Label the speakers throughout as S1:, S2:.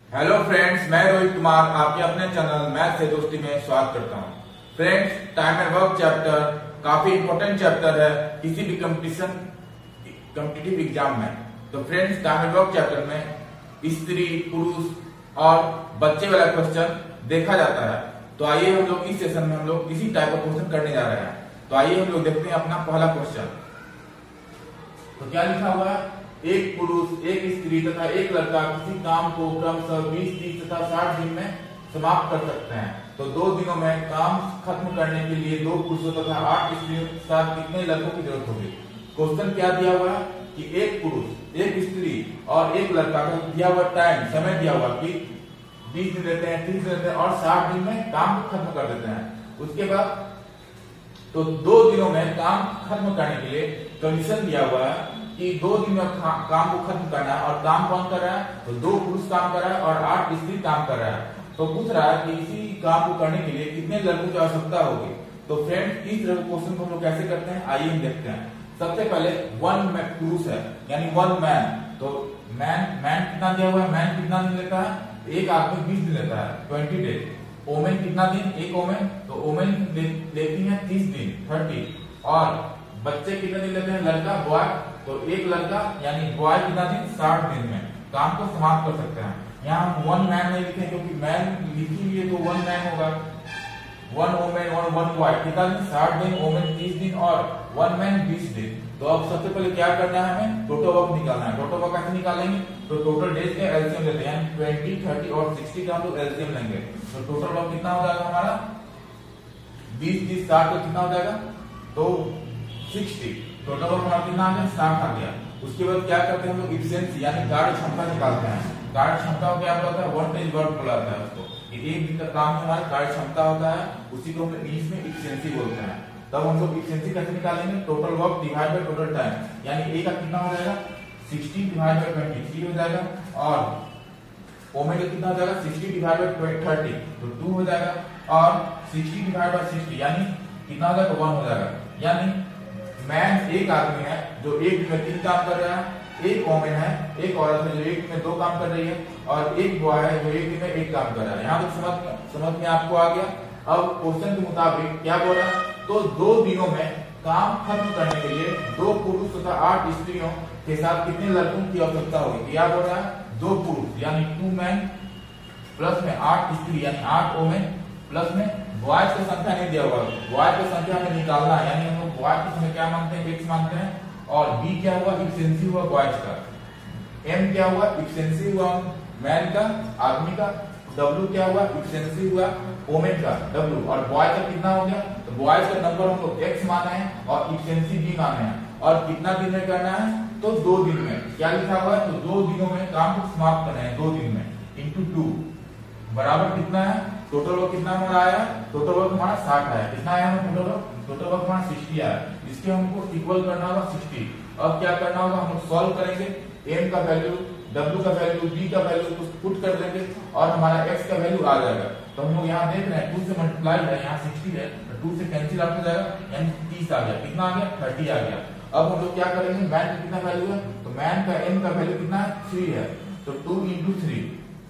S1: Hello friends, मैं रोहित कुमार आपके अपने चैनल मैथ से दोस्ती में स्वागत करता हूं। Friends, time and work chapter काफी इंपॉर्टेंट चैप्टर है किसी भी कॉम्पिटिटिव एग्जाम में। तो friends, time and work chapter में स्त्री, पुरुष और बच्चे वाला क्वेश्चन देखा जाता है। तो आइए हम लोग इस सेशन में हम लोग इसी टाइप का क्वेश्चन करने जा रहे हैं। तो आइए हम लोग देखते हैं अपना पहला क्वेश्चन। तो क्या लिखा हुआ है? एक पुरुष, एक स्त्री तथा एक लड़का किसी काम को क्रमशः 20, 30 तथा 60 दिन में समाप्त कर सकते हैं। तो 2 दिनों में काम खत्म करने के लिए 2 पुरुषों तथा 8 स्त्रियों के साथ कितने लड़कों की जरूरत होगी? क्वेश्चन क्या दिया हुआ है कि एक पुरुष, एक स्त्री और एक लड़का का दिया हुआ टाइम, समय दिया हुआ कि 20 दिन लेते हैं, 30 दिन लेते हैं और 60 दिन में काम को खत्म कर देते हैं। उसके बाद तो 2 दिनों में काम खत्म करने के लिए कंडीशन दिया हुआ है कि 2 दिन में काम को खत्म करना है। और काम कौन कर रहा है? तो 2 पुरुष काम कर रहा है और 8 स्त्री काम कर रहा है। तो पूछ रहा है कि इसी काम को करने के लिए कितने लड़कों की आवश्यकता होगी। तो फ्रेंड्स, इस क्वेश्चन को हम लोग कैसे करते हैं आइए हम देखते हैं। सबसे पहले 1 पुरुष है यानी 1 मैन। तो मैन कितना दिया हुआ है? मैन कितना दिन लेता है? एक आदमी 20 दिन लेता है, 20 डेज। ओमेन कितना दिन? एक ओमेन, तो ओमेन लेती है 30 दिन, 30। और बच्चे कितने दिन लेते हैं? लड़का, बॉय, तो एक लड़का यानी बॉय कितना दिन? 60 दिन में काम को समाप्त कर सकते हैं। यहाँ हम 1 मैन नहीं लिखे क्योंकि मैन लिखी हुई है तो 1 मैन होगा। 1 ओमेन और 1 बॉय कितना दिन? 60 दिन, ओमेन 30 दिन और 1 मैन 20 दिन। तो अब सबसे पहले क्या करना है? हमें टोटल वर्क निकालना है। टोटल वर्क कैसे निकालेंगे? तो टोटल डेज के एलसीएम लेते हैं, 20, 30 और 60 का हम लोग एलसीएम लेंगे। तो टोटल वर्क कितना हो जाएगा हमारा? 20, 30, 60 तो कितना हो जाएगा? तो 60। टोटल वर्क हमारा कितना आ गया? 60 आ गया। उसके बाद क्या करते हैं हम लोग? इफिशिएंसी यानी कार्य क्षमता निकालते हैं। कार्य क्षमता को क्या बोलता है? 1 डेज वर्क बोलता है उसको। एक दिन का काम में हमारा कार्य क्षमता होता है, उसी को हम इंग्लिश में इफिशिएंसी बोलते हैं। तब हम लोग इफिशिएंसी कैसे निकालेंगे? Total work divide by total time, यानी ए का कितना हो जाएगा? 60 डिवाइड बाय 23 हो जाएगा। और ओमेगा कितना हो जाएगा? 60 डिवाइड बाय 30 तो 2 हो जाएगा। और 60 डिवाइड बाय 60 यानी कितना हो जाएगा? 1 हो जाएगा। यानी मैन एक आदमी है जो एक दिन में 3 काम कर रहा है, एक वोमेन है, एक औरत है जो एक दिन में 2 काम कर रही है, और एक बॉय है जो एक दिन में 1 काम कर रहा है। यहाँ तक समझ में आपको आ गया। अब क्वेश्चन के मुताबिक क्या बोल रहा है? तो 2 दिनों में काम खत्म करने के लिए 2 पुरुष तथा 8 स्त्रियों के साथ कितने लड़कों की आवश्यकता होगी? क्या बोल रहा है? 2 पुरुष यानी 2 मैन प्लस में 8 स्त्री यानी 8 वोमेन प्लस में बॉयज की संख्या नहीं दिया हुआ। बॉयज की संख्या हमें निकालना है, यानी हम लोग बॉयज की संख्या क्या मानते हैं? x मानते हैं। और b क्या हुआ? इफिशिएंसी हुआ बॉयज का। m क्या हुआ? इफिशिएंसी हुआ मैन का, आदमी का। w क्या हुआ? इफिशिएंसी हुआ वोमेन का, w। और बॉय का कितना हो गया? तो बॉयज का नंबर हम लोग x माने हैं और इफिशिएंसी b माने हैं। और कितना दिन में करना है? तो 2 दिन में। क्या लिखा हुआ है? तो 2 दिनों में काम को समाप्त करना है, 2 दिन में इंटू 2 बराबर कितना है? टोटल वर्क कितना हमारा आया? टोटल वर्क हमारा 60 आया। कितना आया हमारा टोटल वर्क? टोटल वर्क हमारा 60 आया। इसके हमको इक्वल करना होगा 60। अब क्या करना होगा? हम लोग सॉल्व करेंगे। m का वैल्यू, w का वैल्यू, b का वैल्यू कुछ पुट कर देंगे और हमारा x का वैल्यू आ जाएगा। तो हम लोग यहाँ देख रहे हैं 2 से मल्टीप्लाई है, यहाँ 60 है, तो 2 से कैंसिल आउट हो जाएगा यानी 30 आ गया। कितना आ गया? 30 आ गया। अब हम लोग क्या करेंगे? मैन का कितना वैल्यू है? तो मैन का m का वैल्यू कितना है? 3 है, तो 2 into 3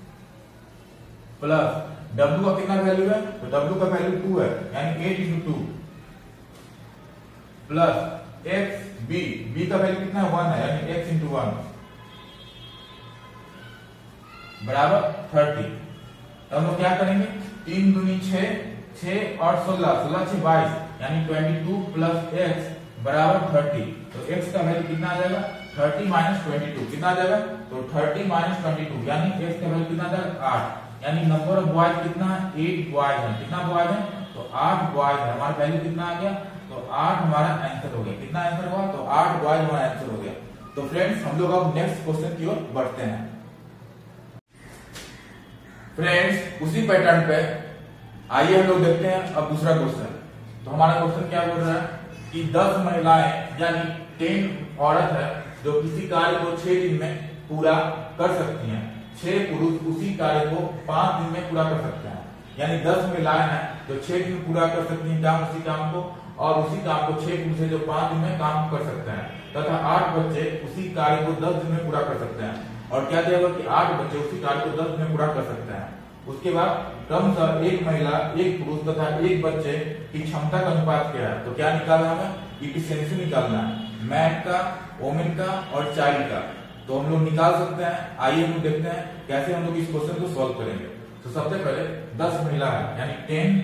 S1: प्लस W का कितना वैल्यू है? तो W का वैल्यू 2 है यानी 8 into 2 प्लस x b का वैल्यू कितना है? 1 है यानी x into 1 बराबर 30। तो हम लोग क्या करेंगे? 3 दूनी 6, 6 और 16, 16 6 22 यानी 22 प्लस x बराबर 30। तो x का वैल्यू कितना आ जाएगा? 30 माइनस 22 कितना आ जाएगा? तो 30 माइनस 22 यानी x का वैल्यू कितना आ जाएगा? 8। यानी नंबर ऑफ बॉयज कितना है? 8 बॉयज है। कितना बॉयज है? तो 8 बॉयज है। हमारा वैल्यू कितना आ गया? तो 8 हमारा आंसर हो गया। कितना आंसर हुआ? तो 8 बॉयज हमारा आंसर हो गया। तो फ्रेंड्स, हम लोग अब नेक्स्ट क्वेश्चन की ओर बढ़ते हैं। फ्रेंड्स, उसी पैटर्न पे आइए हम लोग देखते हैं अब दूसरा क्वेश्चन। तो हमारा क्वेश्चन क्या बोल रहा है कि 10 महिलाएं यानी 10 औरत है जो किसी कार्य को 6 दिन में पूरा कर सकती हैं। 6 पुरुष उसी कार्य को 5 दिन में पूरा कर सकते हैं। यानी 10 महिलाएं हैं जो 6 दिन में पूरा कर सकती हैं काम, उसी काम को, और उसी काम को 6 पुरुष है जो 5 दिन में काम कर सकते हैं, तथा 8 बच्चे उसी कार्य को 10 दिन में पूरा कर सकते हैं। और क्या दिया हुआ कि 8 बच्चे उसी कार्य को 10 में पूरा कर सकते हैं। उसके बाद क्रमशः एक महिला, एक पुरुष तथा एक बच्चे की क्षमता का अनुपात क्या है, तो क्या निकालना है, इफिशिएंसी निकालना है, मैन का, वोमेन का और चाइल्ड का। तो हम लोग निकाल सकते हैं। आइए हम देखते हैं कैसे हम लोग इस क्वेश्चन को सॉल्व करेंगे। तो सबसे पहले 10 महिला है यानी 10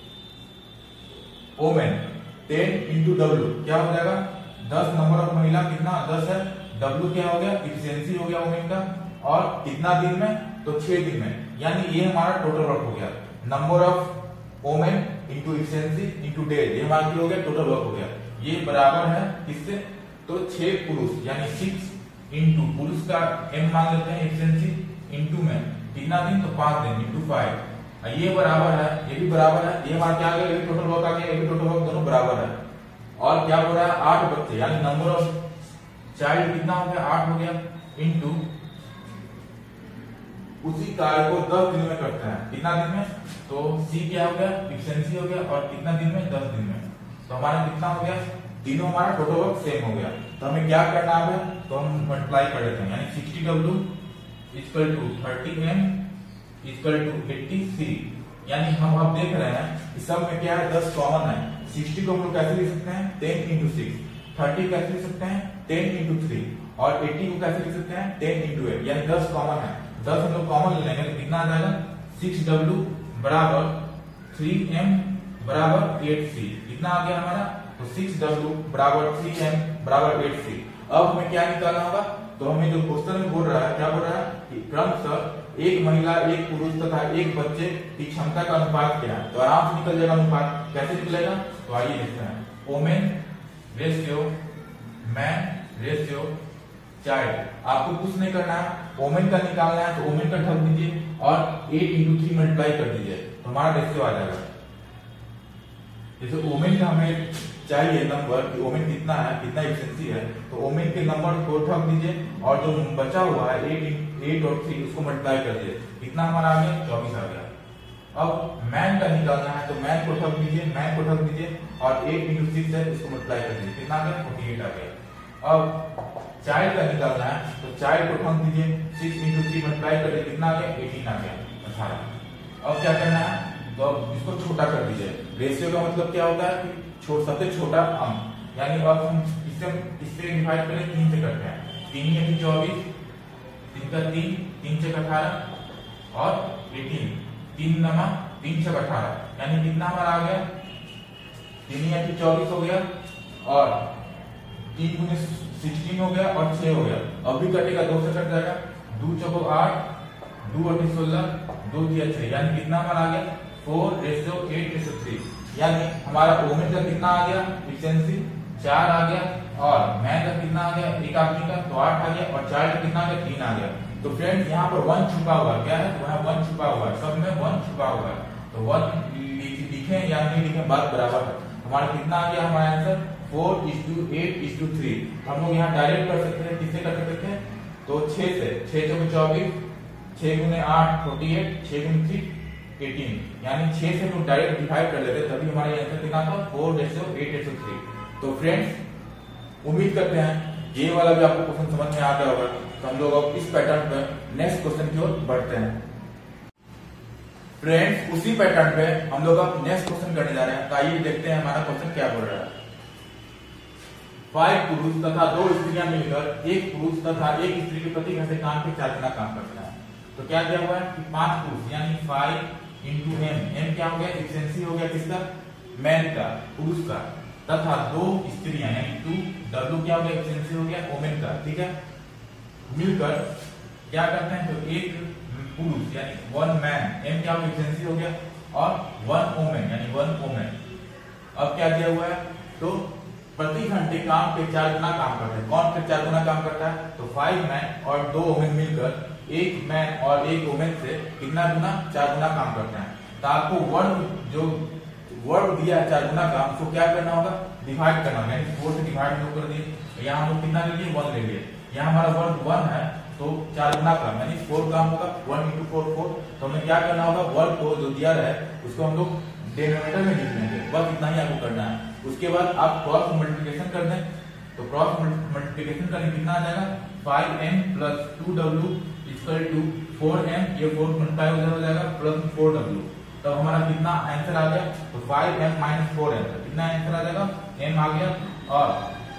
S1: वोमेन, 10 इंटू डब्ल्यू क्या हो जाएगा, 10 नंबर ऑफ महिला कितना 10 है, डब्ल्यू क्या हो गया, इफिशिएंसी हो गया वोमेन का, और कितना दिन में, तो 6 दिन में, यानी ये हमारा टोटल वर्क हो गया। Number of women into efficiency into days, ये हमारा क्या हो गया, टोटल वर्क हो गया। ये बराबर है किससे, तो 6 पुरुष यानी 6 इंटू पुरुष का m मान लेते हैं इफिशिएंसी इंटू में कितना दिन, तो 5 दिन इंटू 5, ये बराबर है, ये भी बराबर है, ये हमारा क्या आ गया, ये भी टोटल वर्क आ गया, ये भी टोटल वर्क, दोनों बराबर है। और क्या हो रहा है, 8 बच्चे यानी नंबर ऑफ चाइल्ड कितना हो गया, 8 हो गया, इंटू उसी कार्य को 10 दिन में करते हैं, कितना दिन में, तो C क्या हो गया, इफिशिएंसी हो गया, और कितना दिन में, 10 दिन में। तो हमारा कितना हो गया, तीनों हमारा टोटल वर्क सेम हो गया। तो हमें क्या करना है, तो हम मल्टीप्लाई कर देते हैं, यानी 60W equal to 30M equal to 80C, यानी हम अब देख रहे हैं कि सब में क्या है, 10 कॉमन है। 60 को हम लोग कैसे लिख सकते हैं, 10 इंटू 6, 30 कैसे लिख सकते हैं, 10 इंटू 3, और 80 को कैसे लिख सकते हैं, 10 इंटू 8, यानी 10 कॉमन है। 10 हम लोग कॉमन ले लेंगे तो कितना आ जाएगा, 6W बराबर 3M बराबर 8C, कितना आ गया हमारा, तो 6W बराबर 3M बराबर 8C। अब हमें क्या निकालना होगा, तो हमें जो क्वेश्चन में बोल रहा है, क्या बोल रहा है कि क्रमशः एक महिला, एक पुरुष तथा एक बच्चे की क्षमता का अनुपात क्या है, तो आराम से निकल जाएगा अनुपात। कैसे निकलेगा, तो आइए देखते हैं। Women ratio man ratio child, आपको कुछ नहीं करना है, वोमेन का निकालना है, तो वोमेन का ढक दीजिए और 8 इंटू 3 मल्टीप्लाई कर दीजिए, तो हमारा रेशियो आ जाएगा। जैसे वोमेन का हमें चाहिए नंबर कि वोमेन कितना है, कितना इफिशिएंसी है, तो वोमेन के नंबर को ठग दीजिए और जो बचा हुआ है 8 और 3 उसको मल्टीप्लाई कर दीजिए, कितना हमारा आ गया, 24 आ गया। अब मैन का निकालना है, तो मैन को ठग दीजिए, मैन को ठग दीजिए और 8 इंटू 6 है उसको मल्टीप्लाई कर दीजिए, कितना आ गया, 48 आ गया। अब चाइल्ड का निकालना है, तो चाइल्ड को ठग दीजिए, 6 इंटू 3 मल्टीप्लाई कर दीजिए, कितना आ गया, 18 आ गया, 18। अब क्या करना है, तो अब इसको छोटा कर दीजिए। रेशियो का मतलब क्या होता है कि सबसे छोटा अंक, यानी अब हम इससे डिवाइड करें 3 से करते हैं, 3 या 24, 3 का 3, 3 से 18 और 18, 3 नमा 3 से 18, यानी कितना हमारा आ गया, 3 या 24 हो गया और 3 गुने 16 हो गया और 6 हो गया। अब भी कटेगा, 2 से कट जाएगा, 2 चौको 8, 2 8 16, 2 3 6, यानी कितना हमारा आ गया, 4:8:3, यानी हमारा वोमेन का कितना आ गया, इफिशिएंसी 4 आ गया, और मैन का कितना आ गया, एक आदमी का, तो 8 आ गया, और चाइल्ड का कितना आ गया, 3 आ गया। तो फ्रेंड्स यहाँ पर 1 छुपा हुआ क्या है, तो वहाँ 1 छुपा हुआ है, सब में 1 छुपा हुआ है, तो 1 लिखे या नहीं लिखे बात बराबर है। हमारा कितना आ गया, हमारा आंसर 4:8:3। हम लोग यहाँ डायरेक्ट कर सकते हैं, किससे कर सकते हैं, तो 6 से, 6 चौके 24, 6 गुने 8 48, 6 गुने 3 18, यानी 6 से हम डायरेक्ट डिवाइड कर लेते, तभी हमारा आंसर कितना था, 4:8:3। तो फ्रेंड्स उम्मीद करते हैं ये वाला भी आपको क्वेश्चन समझ में आ गया होगा। तो हम लोग अब इस पैटर्न पे नेक्स्ट क्वेश्चन की ओर बढ़ते हैं। फ्रेंड्स उसी पैटर्न पे हम लोग अब नेक्स्ट क्वेश्चन करने जा रहे हैं। तो आइए देखते हैं हमारा क्वेश्चन क्या बोल रहा है। 5 पुरुष तथा 2 स्त्रियां मिलकर एक पुरुष तथा एक स्त्री के प्रति घंटे काम के 4 गुना काम करते हैं। तो क्या दिया हुआ है कि 5 पुरुष यानी 5 इंटू m क्या हो गया, इफिशिएंसी हो गया किसका, मैन का, पुरुष का, तथा 2 स्त्रियां यानी 2 w क्या हो गया, इफिशिएंसी हो गया वोमेन का, ठीक है, मिलकर क्या करते हैं, तो एक पुरुष यानी 1 मैन, m क्या हो गया, इफिशिएंसी हो गया, और 1 वोमेन यानी 1 वोमेन। अब क्या दिया हुआ है, तो प्रति घंटे काम के 4 गुना काम करते हैं। कौन फिर 4 गुना काम करता है, तो 5 मैन और 2 वोमेन मिलकर एक मैन और एक वोमेन से कितना गुना, 4 गुना काम करते हैं। तो आपको वर्ग जो वर्ग दिया है 4 गुना का, उसको क्या करना होगा, डिवाइड करना होगा, यानी 4 से डिवाइड कर दिए। यहाँ हम लोग कितना ले लिए, 1 ले लिए। यहाँ हमारा वर्ग 1 है, तो 4 गुना का यानी 4 काम होगा, 1 इंटू 4 4। तो हमें क्या करना होगा, वर्ग को जो दिया है उसको हम लोग डिनोमिनेटर में लिख लेंगे, बस इतना ही आपको करना है। उसके बाद आप क्रॉस मल्टीप्लिकेशन कर दें, तो क्रॉस मल्टीप्लिकेशन करने कितना आ जाएगा, 5m plus 2w equal to 4m, ये 4 मल्टीप्लाई हो जाएगा प्लस 4w। तो हमारा कितना आंसर आ गया, तो 5m माइनस 4m, कितना आंसर आ जाएगा, m आ गया, और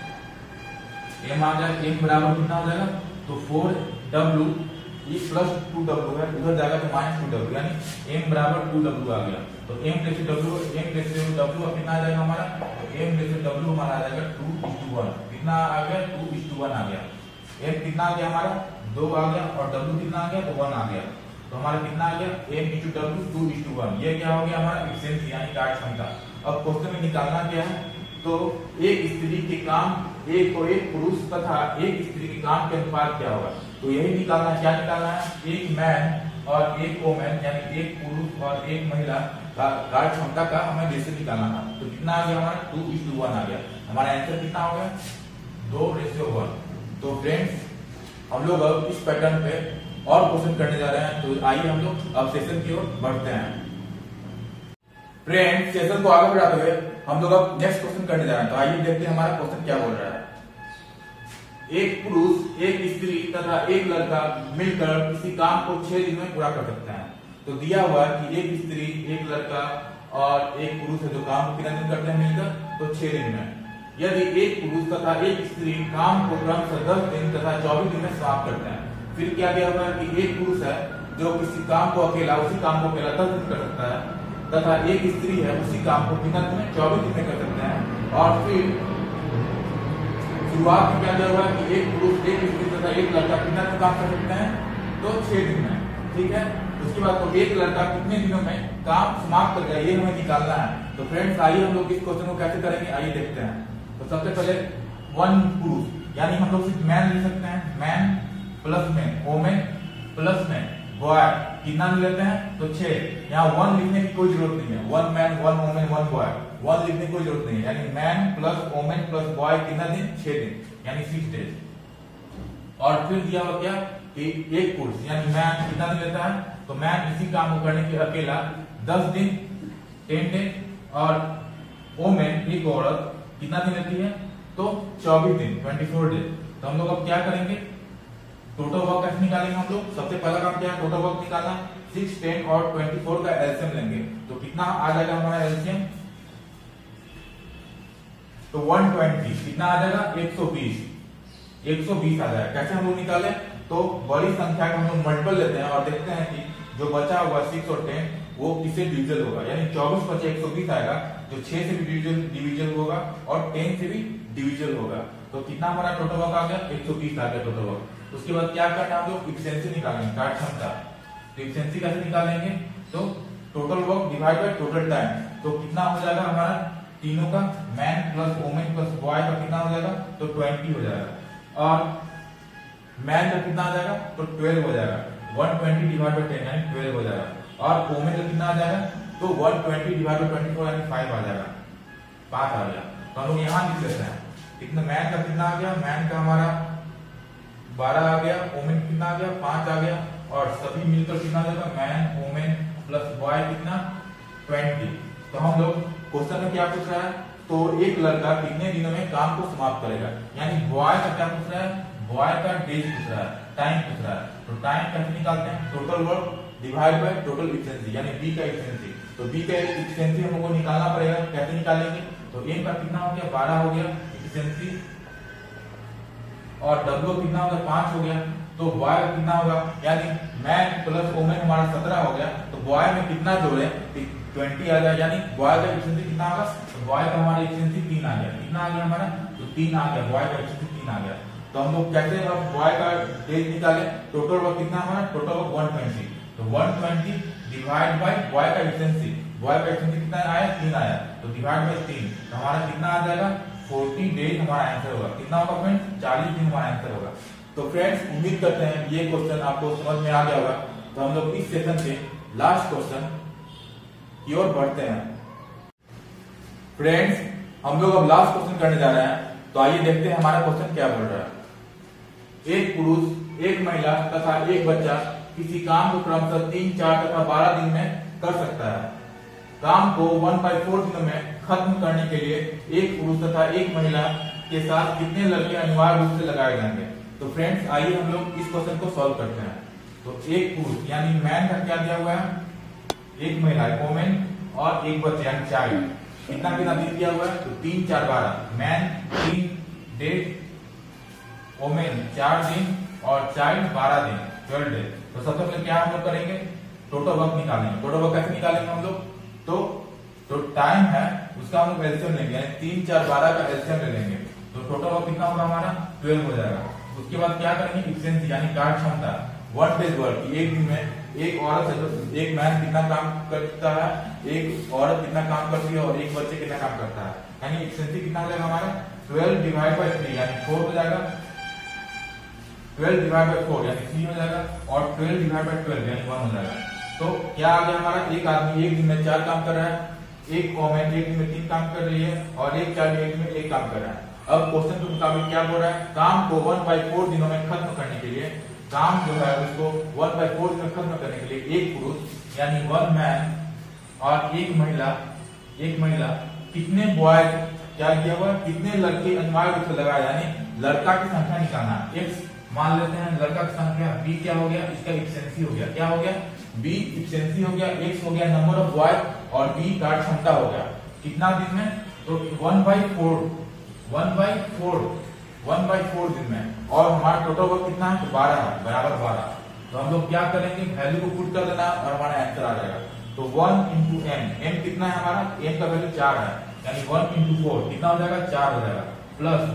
S1: m आ गया, m बराबर कितना हो जाएगा, तो 4w ये प्लस 2w है, उधर जाएगा तो माइनस 2w, यानी m बराबर 2w आ गया। तो m प्लस w कितना आ जाएगा हमारा, m प्लस w हमारा आ जाएगा 2:1, कितना आ गया, 2:1 आ गया। m कितना आ गया हमारा, 2 आ गया, और w कितना आ गया, तो 1 आ गया। तो हमारा कितना आ गया, m इंटू w 2:1, ये क्या हो गया हमारा एफिशिएंसी यानी कार्य क्षमता। अब क्वेश्चन में निकालना क्या है, तो एक स्त्री के काम, एक पुरुष तथा एक स्त्री के काम के अनुपात क्या होगा, तो यही निकालना, क्या निकालना है, एक मैन और एक वोमेन यानी एक पुरुष और एक महिला कार्य क्षमता का हमें रेशियो निकालना था। तो कितना आ गया हमारा, 2:1 आ गया। हमारा आंसर कितना हो गया, 2:1। तो फ्रेंड्स हम लोग अब इस पैटर्न पे और क्वेश्चन करने जा रहे हैं, तो आइए हम लोग अब सेशन की ओर बढ़ते हैं। फ्रेंड्स सेशन को आगे बढ़ाते हुए हम लोग अब नेक्स्ट क्वेश्चन करने जा रहे हैं, तो आइए देखते हैं हमारा क्वेश्चन क्या बोल रहा है। एक पुरुष, एक स्त्री तथा एक लड़का मिलकर किसी काम को 6 दिन में पूरा कर सकते हैं। तो दिया हुआ है कि एक स्त्री, एक लड़का और एक पुरुष है जो काम को कितने दिन करते हैं मिलकर, तो 6 दिन में। यदि एक पुरुष तथा एक स्त्री काम को क्रमशः 10 दिन तथा 24 दिन में समाप्त करते हैं, फिर क्या दिया हुआ है कि एक पुरुष है जो किसी काम को अकेला, उसी काम को अकेला 10 दिन कर सकता है, तथा एक स्त्री है उसी काम को कितना दिन में, 24 दिन में कर सकते हैं। और फिर शुरुआत में क्या दिया हुआ है कि एक पुरुष, एक स्त्री तथा एक लड़का कितना दिन काम कर सकते हैं, तो 6 दिन में, ठीक है। उसके बाद तो एक लड़का कितने दिनों में काम समाप्त कर गया, ये हमें निकालना है। तो फ्रेंड्स आइए हम लोग इस क्वेश्चन को कैसे करेंगे, आइए देखते हैं। तो सबसे पहले वन पुरुष, यानी हम लोग सिर्फ मैन लिख सकते हैं, मैन प्लस में वोमेन प्लस में बॉय, कितना लेते हैं, तो 6। यहाँ 1 लिखने की कोई जरूरत नहीं है, 1 मैन 1 वोमेन 1 बॉय, 1 लिखने की कोई जरूरत नहीं है, यानी man plus women plus boy कितना दिन, 6 दिन, यानी 6 डेज। और फिर दिया हुआ क्या कि एक पुरुष यानी मैन कितना दिन लेता है, तो मैन इसी काम को करने के अकेला 10 दिन 10 डेज, और वोमेन एक औरत कितना दिन लेती है, तो 24 दिन 24 डेज। तो हम लोग अब क्या करेंगे, टोटल वर्क कैसे निकालेंगे हम लोग, सबसे पहला काम क्या है, टोटल वर्क निकालना। 6, 10 और 24 का एलसीएम लेंगे, तो कितना आ जाएगा हमारा एलसीएम, तो 120, कितना आ जाएगा, 120 आ जाएगा। कैसे हम लोग निकाले, तो बड़ी संख्या का हम लोग मल्टीपल लेते हैं और देखते हैं कि जो बचा हुआ 6 और 10 वो किससे डिविजल होगा, यानी 24 बचे 120 आएगा, जो 6 से भी डिविजल होगा और 10 से भी डिविजल होगा। तो कितना हमारा टोटल वर्क आ गया, 120 आ गया टोटल वर्क। उसके बाद क्या करना है, हम लोग एफिशिएंसी निकालेंगे, कार्य क्षमता। तो एफिशिएंसी कैसे निकालेंगे, तो total work divide by total time, तो कितना हो जाएगा हमारा तीनों का, man plus women plus boy का कितना हो जाएगा, तो 20 हो जाएगा, और मैन का कितना आ जाएगा, तो 12 हो जाएगा, 120 डिवाइड बाय 10 यानी 12 हो जाएगा, और वोमेन का कितना आ जाएगा, तो 120 डिवाइड बाय 24 यानी 5 आ जाएगा, 5 आ गया। तो हम लोग यहाँ लिख लेते हैं, कितना मैन का कितना आ गया, मैन का हमारा 12 आ गया, वोमेन कितना आ गया, 5 आ गया, और सभी मिलकर कितना आ जाएगा, मैन वोमेन प्लस बॉय कितना 20। तो हम लोग क्वेश्चन में क्या पूछ रहा है, तो एक लड़का कितने दिनों में काम को समाप्त करेगा, यानी बॉय का क्या पूछ रहा है, बॉय का डेज पूछ रहा है, टाइम पूछ रहा है। तो टाइम कैसे निकालते हैं, total work divide by total efficiency, यानी बी का एफिशिएंसी। तो बी का एफिशिएंसी हम लोग को निकालना पड़ेगा, कैसे निकालेंगे, तो एम का कितना हो गया, 12 हो गया एफिशिएंसी, और डब्ल्यू कितना हो गया, 5 हो गया, तो बॉय का कितना होगा, यानी मैन प्लस वोमेन हमारा 17 हो गया, तो बॉय में कितना जोड़े, 20 आ गया, यानी बॉय का एफिशिएंसी कितना होगा, तो बॉय का हमारा एफिशिएंसी 3 आ गया, कितना आ गया हमारा, तो 3 आ गया, बॉय का एफिशिएंसी 3 आ गया। तो हम लोग कैसे अब बॉय का डेज निकाले, टोटल वर्क कितना हमारा, टोटल वर्क 120, तो 120 डिवाइड बाय बॉय का एफिशिएंसी, बॉय का एफिशिएंसी कितना आया, 3 आया, तो डिवाइड बाय 3, तो हमारा कितना आ जाएगा, 40 डेज हमारा आंसर होगा। कितना होगा फ्रेंड्स, 40 दिन हमारा आंसर होगा। तो फ्रेंड्स उम्मीद करते हैं ये क्वेश्चन आपको समझ में आ गया होगा। तो हम लोग इस सेशन के लास्ट क्वेश्चन की ओर बढ़ते हैं। फ्रेंड्स हम लोग अब लास्ट क्वेश्चन करने जा रहे हैं, तो आइए देखते हैं हमारा क्वेश्चन क्या बोल रहा है। एक पुरुष, एक महिला तथा एक बच्चा किसी काम को क्रमशः 3, 4 तथा 12 दिन में कर सकता है। काम को 1/4 दिनों में खत्म करने के लिए एक पुरुष तथा एक महिला के साथ कितने लड़के अनिवार्य रूप से लगाए जाएंगे। तो फ्रेंड्स आइए हम लोग इस क्वेश्चन को सॉल्व करते हैं। तो एक पुरुष यानी मैन का क्या दिया हुआ है, एक महिला वोमेन और एक बच्चे यानी चाइल्ड, कितना कितना दिन दिया हुआ है, तो 3 4 12, मैन 3 डेज, वोमेन 4 दिन और चाइल्ड 12 दिन, 12 डेज। तो सबसे पहले क्या हम लोग करेंगे, टोटल वर्क निकालेंगे। टोटल वर्क कैसे निकालेंगे हम लोग, तो टाइम है उसका हम लोग एलसीएम लेंगे, यानी 3 4 12 का एलसीएम ले लेंगे। तो टोटल वर्क कितना होगा हमारा 12 हो जाएगा। उसके बाद क्या करेंगे, इफिशिएंसी यानी कार्य क्षमता, 1 डेज वर्क, एक दिन में एक औरत है, एक मैन कितना काम करता है, एक औरत कितना काम करती है और एक बच्चे कितना काम करता है, यानी इफिशिएंसी कितना हो जाएगा हमारा 12 डिवाइड बाय 3 यानी 4 हो जाएगा, 12 डिवाइड बाय 4 यानी 3 हो जाएगा और 12 डिवाइड बाय 12 यानी 1 हो जाएगा। तो क्या आ गया हमारा, एक आदमी एक दिन में 4 काम कर रहा है, एक वोमेन एक दिन में 3 काम कर रही है और एक चाइल्ड एक दिन में 1 काम कर रहा है। अब क्वेश्चन के मुताबिक क्या बोल रहा है, काम को 1/4 दिनों में खत्म करने के लिए, काम जो है उसको 1/4 दिन में खत्म करने के लिए एक पुरुष यानी 1 मैन और एक महिला कितने बॉयज क्या किया हुआ, कितने लड़के अनिवार्य रूप से लगाए, यानी लड़का की संख्या निकालना। एक्स मान लेते हैं लड़का की संख्या, बी क्या हो गया, इसका इफिशिएंसी हो गया, क्या हो गया, बी इफिशिएंसी हो गया, एक्स हो गया नंबर ऑफ बॉयज और बी कार्य क्षमता हो गया कितना दिन में, तो 1/4 दिन में। और हमारा टोटल वर्क कितना है, तो 12 है, बराबर 12। तो हम लोग क्या करेंगे, वैल्यू को पुट कर देना और हमारा आंसर आ जाएगा। तो 1 इंटू m कितना है हमारा, m का वैल्यू 4 है, यानी 1 इंटू 4 कितना हो जाएगा, 4 हो जाएगा, प्लस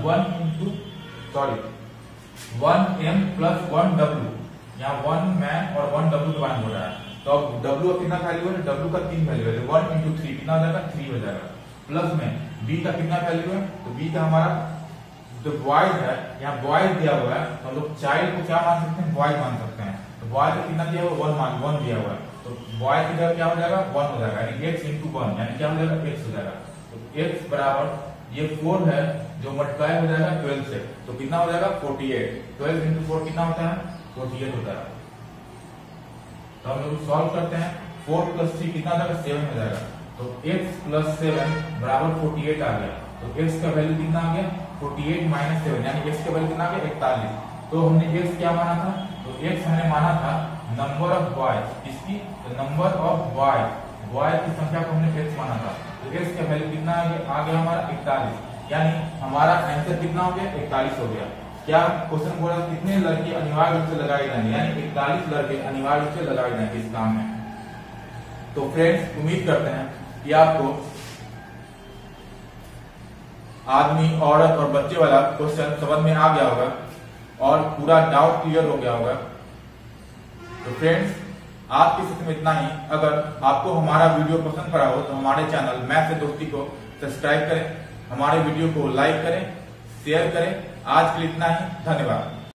S1: 1m प्लस 1w, यहाँ 1 मैन और 1w डिवाइड हो रहा है। तो अब w कितना वैल्यू है, w का 3 वैल्यू है, 1 इंटू 3 कितना हो जाएगा, 3 हो जाएगा, प्लस में b का कितना वैल्यू है, तो b का हमारा जो बॉयज है, यहाँ बॉयज दिया हुआ है, तो हम लोग चाइल्ड को क्या मान सकते हैं, बॉयज मान सकते हैं। तो बॉयज को कितना दिया हुआ, 1 दिया हुआ है, तो बॉयज की जगह क्या हो जाएगा, 1 हो जाएगा, यानी x इंटू 1 यानी क्या हो जाएगा, x हो जाएगा। तो x बराबर ये 4 है जो मल्टीप्लाई हो जाएगा 12 से, तो कितना हो जाएगा 48, 12 इंटू 4 कितना होता है, 48 होता है। तो हम लोग सॉल्व करते हैं, 4 प्लस 3 कितना हो जाएगा, 7 हो जाएगा। तो x प्लस 7 बराबर 48 आ गया। तो x का वैल्यू कितना आ गया, 48 माइनस 7 यानी x का वैल्यू कितना आ गया, 41। तो हमने x क्या माना था, तो x हमने माना था नंबर ऑफ बॉयज, इसकी नंबर ऑफ बॉयज की संख्या को हमने x माना था। तो x का वैल्यू कितना आ गया हमारा 41, यानी हमारा आंसर कितना हो गया, 41 हो गया। क्या क्वेश्चन बोला, कितने लड़के अनिवार्य रूप से लगाए जाएंगे, यानी 41 लड़के अनिवार्य रूप से लगाए जाएंगे इस काम में। तो फ्रेंड्स उम्मीद करते हैं कि आपको आदमी औरत और बच्चे वाला क्वेश्चन समझ में आ गया होगा और पूरा डाउट क्लियर हो गया होगा। तो फ्रेंड्स आज की स्थिति में इतना ही। अगर आपको हमारा वीडियो पसंद पड़ा हो तो हमारे चैनल मैथ से दोस्ती को सब्सक्राइब करें, हमारे वीडियो को लाइक करें, शेयर करें। आज के लिए इतना ही, धन्यवाद।